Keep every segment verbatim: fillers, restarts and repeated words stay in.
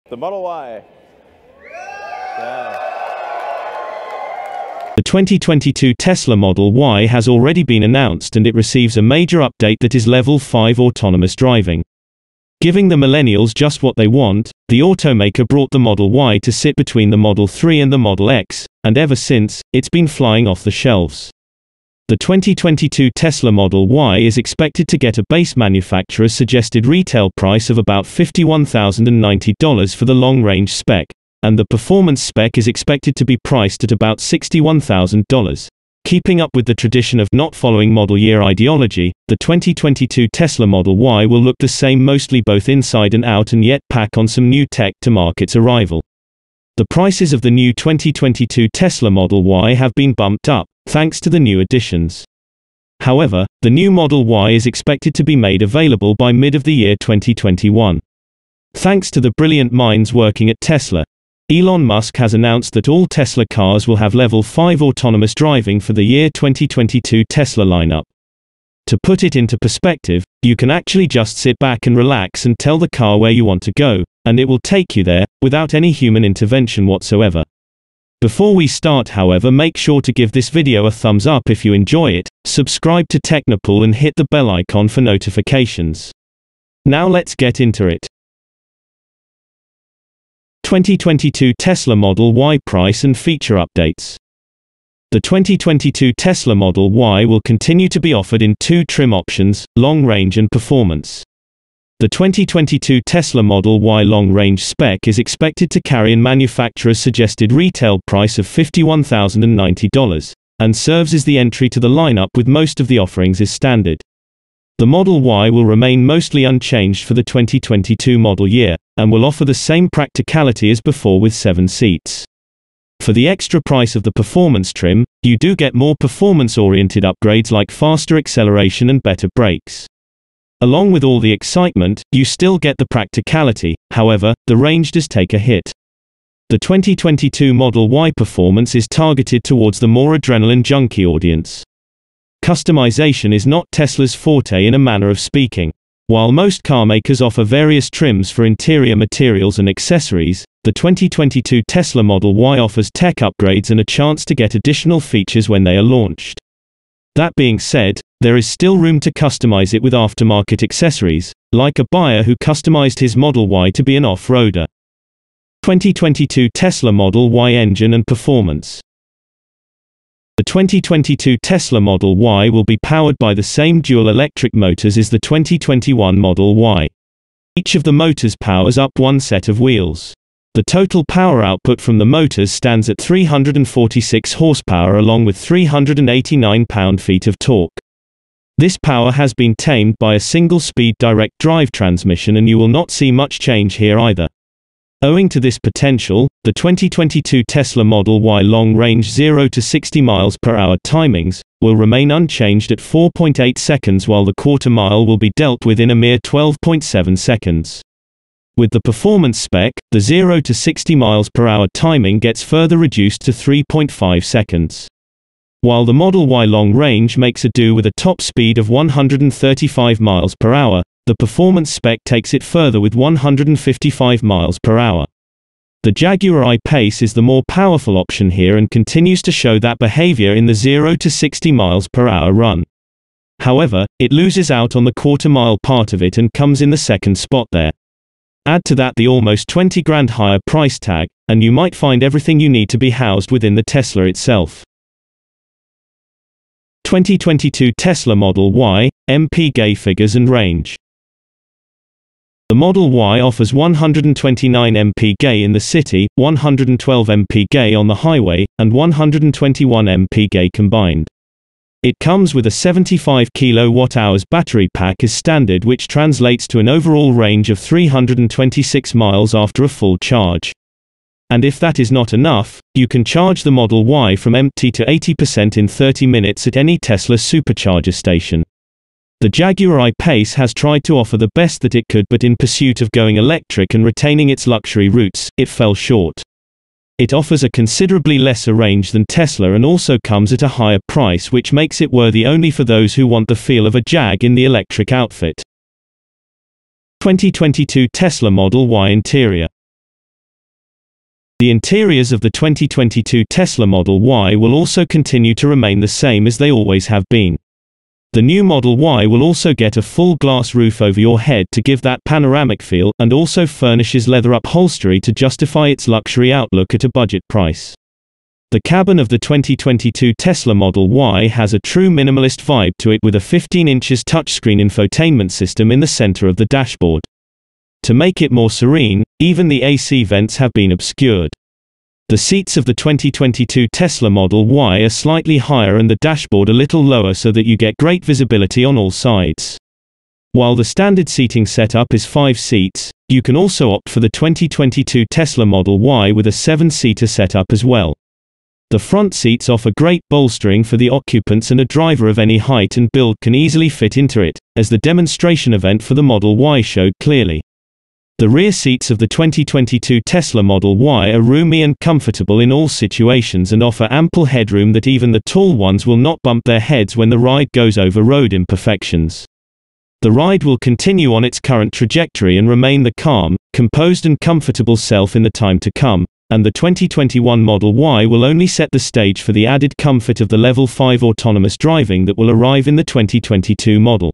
The Model Y. Yeah. The twenty twenty-two Tesla Model Y has already been announced, and it receives a major update that is level five autonomous driving. Giving the millennials just what they want, the automaker brought the Model Y to sit between the Model three and the Model X, and ever since, it's been flying off the shelves. The twenty twenty-two Tesla Model Y is expected to get a base manufacturer's suggested retail price of about fifty-one thousand ninety dollars for the long-range spec, and the performance spec is expected to be priced at about sixty-one thousand dollars. Keeping up with the tradition of not following model year ideology, the twenty twenty-two Tesla Model Y will look the same mostly both inside and out, and yet pack on some new tech to mark its arrival. The prices of the new twenty twenty-two Tesla Model Y have been bumped up, thanks to the new additions. However, the new Model Y is expected to be made available by mid of the year twenty twenty-one. Thanks to the brilliant minds working at Tesla, Elon Musk has announced that all Tesla cars will have level five autonomous driving for the year twenty twenty-two Tesla lineup. To put it into perspective, you can actually just sit back and relax and tell the car where you want to go, and it will take you there, without any human intervention whatsoever. Before we start, however, make sure to give this video a thumbs up if you enjoy it, subscribe to Technopool and hit the bell icon for notifications. Now let's get into it. twenty twenty-two Tesla Model Y price and feature updates. The twenty twenty-two Tesla Model Y will continue to be offered in two trim options, long range and performance. The twenty twenty-two Tesla Model Y long-range spec is expected to carry a manufacturer's suggested retail price of fifty-one thousand ninety dollars, and serves as the entry to the lineup with most of the offerings as standard. The Model Y will remain mostly unchanged for the twenty twenty-two model year, and will offer the same practicality as before with seven seats. For the extra price of the performance trim, you do get more performance-oriented upgrades like faster acceleration and better brakes. Along with all the excitement, you still get the practicality, however, the range does take a hit. The twenty twenty-two Model Y performance is targeted towards the more adrenaline junkie audience. Customization is not Tesla's forte in a manner of speaking. While most carmakers offer various trims for interior materials and accessories, the twenty twenty-two Tesla Model Y offers tech upgrades and a chance to get additional features when they are launched. That being said, there is still room to customize it with aftermarket accessories, like a buyer who customized his Model Y to be an off-roader. twenty twenty-two Tesla Model Y engine and performance. The twenty twenty-two Tesla Model Y will be powered by the same dual electric motors as the twenty twenty-one Model Y. Each of the motors powers up one set of wheels. The total power output from the motors stands at three hundred forty-six horsepower along with three hundred eighty-nine pound-feet of torque. This power has been tamed by a single-speed direct drive transmission, and you will not see much change here either. Owing to this potential, the twenty twenty-two Tesla Model Y long-range zero to sixty miles per hour timings will remain unchanged at four point eight seconds, while the quarter mile will be dealt with in a mere twelve point seven seconds. With the performance spec, the zero to sixty miles per hour timing gets further reduced to three point five seconds. While the Model Y long range makes a do with a top speed of one hundred thirty-five miles per hour, the performance spec takes it further with one hundred fifty-five miles per hour. The Jaguar I-Pace is the more powerful option here and continues to show that behavior in the zero to sixty miles per hour run. However, it loses out on the quarter mile part of it and comes in the second spot there. Add to that the almost twenty grand higher price tag, and you might find everything you need to be housed within the Tesla itself. twenty twenty-two Tesla Model Y, M P G figures and range. The Model Y offers one hundred twenty-nine M P G in the city, one hundred twelve M P G on the highway, and one hundred twenty-one M P G combined. It comes with a seventy-five kilowatt hour battery pack as standard, which translates to an overall range of three hundred twenty-six miles after a full charge. And if that is not enough, you can charge the Model Y from empty to eighty percent in thirty minutes at any Tesla supercharger station. The Jaguar I-Pace has tried to offer the best that it could, but in pursuit of going electric and retaining its luxury roots, it fell short. It offers a considerably lesser range than Tesla and also comes at a higher price, which makes it worthy only for those who want the feel of a Jag in the electric outfit. twenty twenty-two Tesla Model Y interior. The interiors of the twenty twenty-two Tesla Model Y will also continue to remain the same as they always have been. The new Model Y will also get a full glass roof over your head to give that panoramic feel, and also furnishes leather upholstery to justify its luxury outlook at a budget price. The cabin of the twenty twenty-two Tesla Model Y has a true minimalist vibe to it, with a fifteen inches touchscreen infotainment system in the center of the dashboard. To make it more serene, even the A C vents have been obscured. The seats of the twenty twenty-two Tesla Model Y are slightly higher and the dashboard a little lower so that you get great visibility on all sides. While the standard seating setup is five seats, you can also opt for the twenty twenty-two Tesla Model Y with a seven-seater setup as well. The front seats offer great bolstering for the occupants, and a driver of any height and build can easily fit into it, as the demonstration event for the Model Y showed clearly. The rear seats of the twenty twenty-two Tesla Model Y are roomy and comfortable in all situations and offer ample headroom that even the tall ones will not bump their heads when the ride goes over road imperfections. The ride will continue on its current trajectory and remain the calm, composed and comfortable self in the time to come, and the twenty twenty-one Model Y will only set the stage for the added comfort of the Level five autonomous driving that will arrive in the twenty twenty-two model.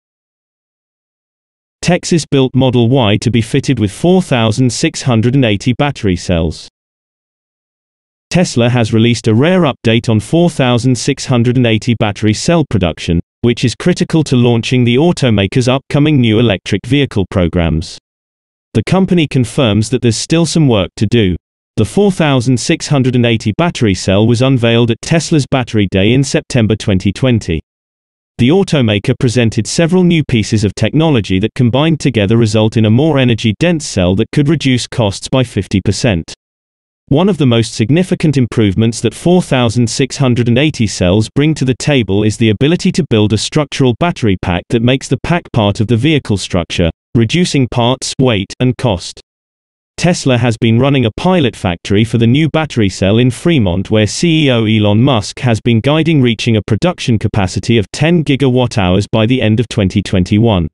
Texas-built Model Y to be fitted with four thousand six hundred eighty battery cells. Tesla has released a rare update on four thousand six hundred eighty battery cell production, which is critical to launching the automaker's upcoming new electric vehicle programs. The company confirms that there's still some work to do. The four thousand six hundred eighty battery cell was unveiled at Tesla's Battery Day in September twenty twenty. The automaker presented several new pieces of technology that combined together result in a more energy-dense cell that could reduce costs by fifty percent. One of the most significant improvements that four thousand six hundred eighty cells bring to the table is the ability to build a structural battery pack that makes the pack part of the vehicle structure, reducing parts, weight, and cost. Tesla has been running a pilot factory for the new battery cell in Fremont, where C E O Elon Musk has been guiding reaching a production capacity of ten gigawatt hours by the end of twenty twenty-one.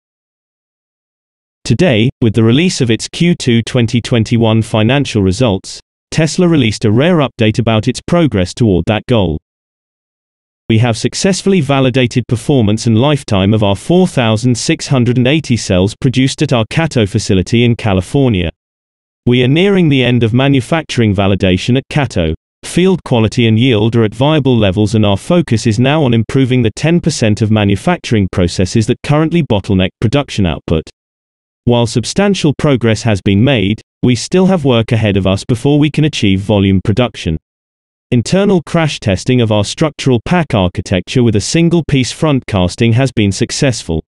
Today, with the release of its Q two twenty twenty-one financial results, Tesla released a rare update about its progress toward that goal. We have successfully validated performance and lifetime of our four thousand six hundred eighty cells produced at our Cato facility in California. We are nearing the end of manufacturing validation at Cato. Field quality and yield are at viable levels, and our focus is now on improving the ten percent of manufacturing processes that currently bottleneck production output. While substantial progress has been made, we still have work ahead of us before we can achieve volume production. Internal crash testing of our structural pack architecture with a single-piece front casting has been successful.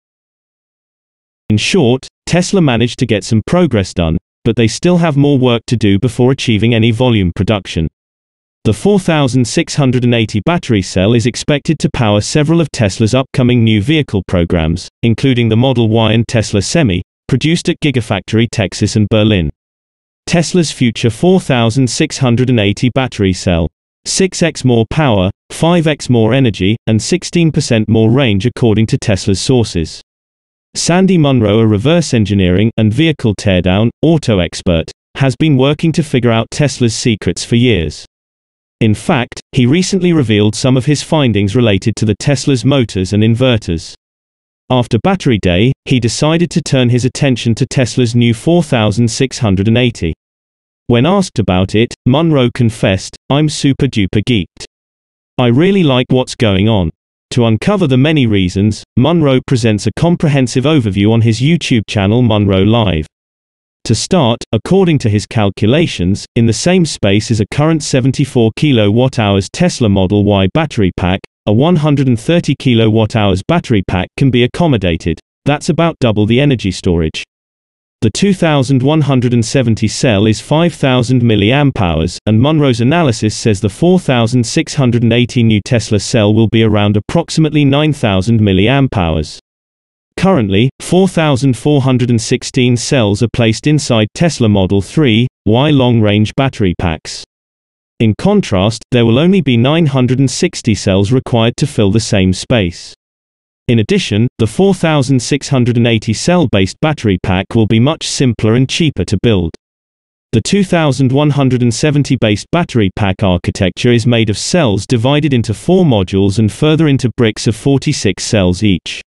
In short, Tesla managed to get some progress done, but they still have more work to do before achieving any volume production. The four thousand six hundred eighty battery cell is expected to power several of Tesla's upcoming new vehicle programs, including the Model Y and Tesla Semi, produced at Gigafactory Texas and Berlin. Tesla's future four thousand six hundred eighty battery cell, six x more power, five x more energy, and sixteen percent more range according to Tesla's sources. Sandy Munro, a reverse engineering and vehicle teardown auto expert, has been working to figure out Tesla's secrets for years. In fact, he recently revealed some of his findings related to the Tesla's motors and inverters. After Battery Day, he decided to turn his attention to Tesla's new four thousand six hundred eighty. When asked about it, Munro confessed, "I'm super duper geeked. I really like what's going on." To uncover the many reasons, Munro presents a comprehensive overview on his YouTube channel Munro Live. To start, according to his calculations, in the same space as a current seventy-four kilowatt hours Tesla Model Y battery pack, a one hundred thirty kilowatt hours battery pack can be accommodated. That's about double the energy storage. The two thousand one hundred seventy cell is five thousand milliamp hours, and Munro's analysis says the four thousand six hundred eighty new Tesla cell will be around approximately nine thousand milliamp hours. Currently, four thousand four hundred sixteen cells are placed inside Tesla Model three Y long-range battery packs. In contrast, there will only be nine hundred sixty cells required to fill the same space. In addition, the four thousand six hundred eighty cell-based battery pack will be much simpler and cheaper to build. The two thousand one hundred seventy base battery pack architecture is made of cells divided into four modules and further into bricks of forty-six cells each.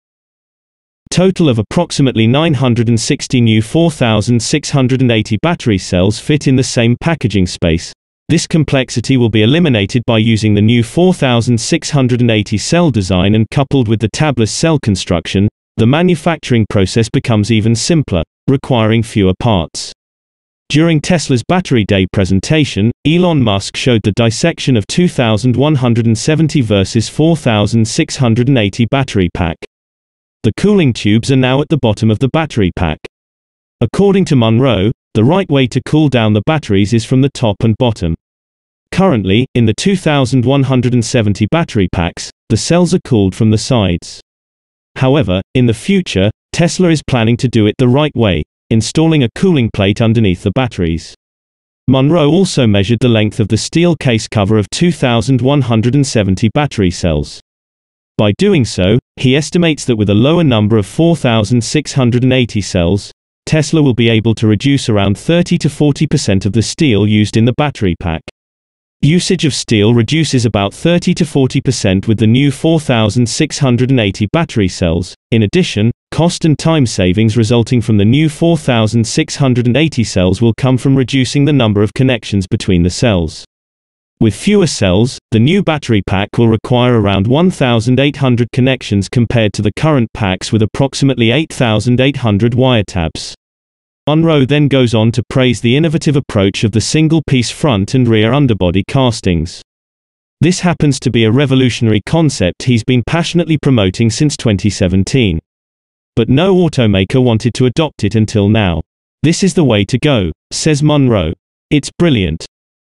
Total of approximately nine hundred sixty new four thousand six hundred eighty battery cells fit in the same packaging space. This complexity will be eliminated by using the new four thousand six hundred eighty cell design, and coupled with the tabless cell construction, the manufacturing process becomes even simpler, requiring fewer parts. During Tesla's Battery Day presentation, Elon Musk showed the dissection of two thousand one hundred seventy versus four thousand six hundred eighty battery pack. The cooling tubes are now at the bottom of the battery pack. According to Munro, the right way to cool down the batteries is from the top and bottom. Currently, in the two thousand one hundred seventy battery packs, the cells are cooled from the sides. However, in the future, Tesla is planning to do it the right way, installing a cooling plate underneath the batteries. Munro also measured the length of the steel case cover of two thousand one hundred seventy battery cells. By doing so, he estimates that with a lower number of four thousand six hundred eighty cells, Tesla will be able to reduce around thirty to forty percent of the steel used in the battery pack. Usage of steel reduces about thirty to forty percent with the new four thousand six hundred eighty battery cells. In addition, cost and time savings resulting from the new four thousand six hundred eighty cells will come from reducing the number of connections between the cells. With fewer cells, the new battery pack will require around one thousand eight hundred connections compared to the current packs with approximately eight thousand eight hundred wire tabs. Munro then goes on to praise the innovative approach of the single-piece front and rear underbody castings. This happens to be a revolutionary concept he's been passionately promoting since twenty seventeen. But no automaker wanted to adopt it until now. This is the way to go, says Munro. It's brilliant.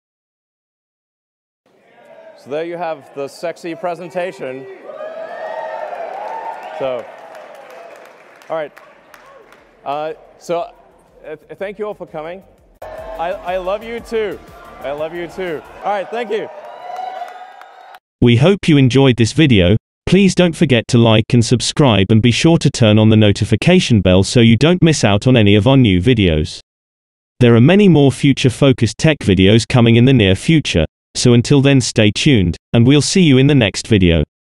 So there you have the sexy presentation. So, all right. Uh, so, uh, thank you all for coming. I, I love you too. I love you too. All right, thank you. We hope you enjoyed this video. Please don't forget to like and subscribe, and be sure to turn on the notification bell so you don't miss out on any of our new videos. There are many more future-focused tech videos coming in the near future. So until then, stay tuned, and we'll see you in the next video.